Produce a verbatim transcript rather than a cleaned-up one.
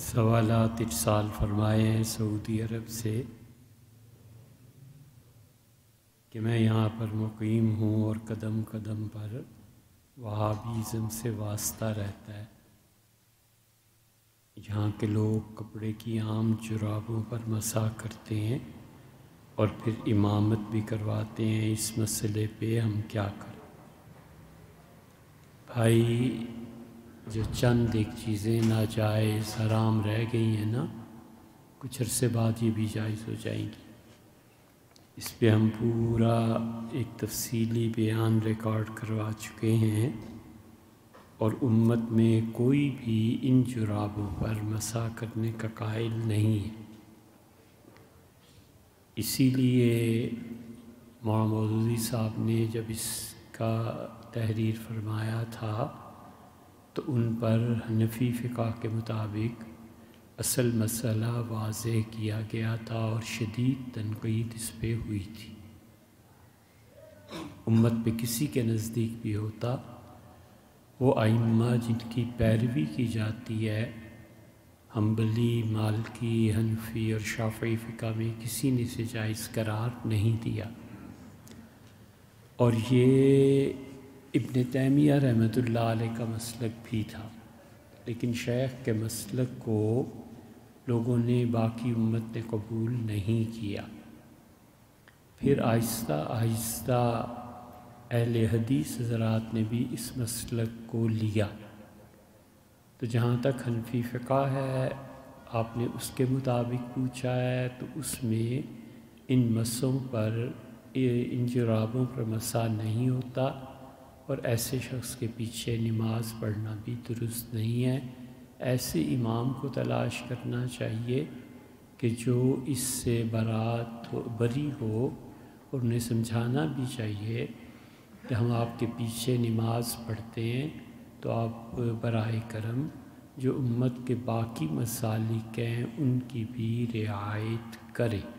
سوالات ارسال فرمائے ہیں سعودی عرب سے کہ میں یہاں پر مقیم ہوں اور قدم قدم پر وہابیزم سے واسطہ رہتا ہے۔ یہاں کے لوگ کپڑے کی عام جرابوں پر مسح کرتے ہیں اور پھر امامت بھی کرواتے ہیں۔ اس مسئلے پہ ہم کیا کریں؟ بھائی، جو چند ایک چیزیں ناجائز حرام رہ گئی ہیں نا، کچھ عرصے بعد یہ بھی جائز ہو جائیں گی۔ اس پہ ہم پورا ایک تفصیلی بیان ریکارڈ کروا چکے ہیں، اور امت میں کوئی بھی ان جرابوں پر مسح کرنے کا قائل نہیں ہے۔ اسی لیے مولانا مودودی صاحب نے جب اس کا تحریر فرمایا تھا تو ان پر حنفی فقہ کے مطابق اصل مسئلہ واضح کیا گیا تھا اور شدید تنقید اس پہ ہوئی تھی۔ امت پہ کسی کے نزدیک بھی ہوتا، وہ ائمہ جن کی پیروی کی جاتی ہے، حنبلی، مالکی، حنفی اور شافعی فقہ میں کسی نے اسے جائز قرار نہیں دیا۔ اور یہ ابن تیمیہ رحمۃ اللہ علیہ کا مسلک بھی تھا، لیکن شیخ کے مسلک کو لوگوں نے، باقی امت نے قبول نہیں کیا۔ پھر آہستہ آہستہ اہل حدیث حضرات نے بھی اس مسلک کو لیا۔ تو جہاں تک حنفی فقہ ہے، آپ نے اس کے مطابق پوچھا ہے، تو اس میں ان مسوں پر، ان جرابوں پر مسح نہیں ہوتا، اور ایسے شخص کے پیچھے نماز پڑھنا بھی درست نہیں ہے۔ ایسے امام کو تلاش کرنا چاہیے کہ جو اس سے برات ہو، بری ہو، اور انہیں سمجھانا بھی چاہیے کہ ہم آپ کے پیچھے نماز پڑھتے ہیں، تو آپ برائے کرم جو امت کے باقی مسالک ہیں ان کی بھی رعایت کریں۔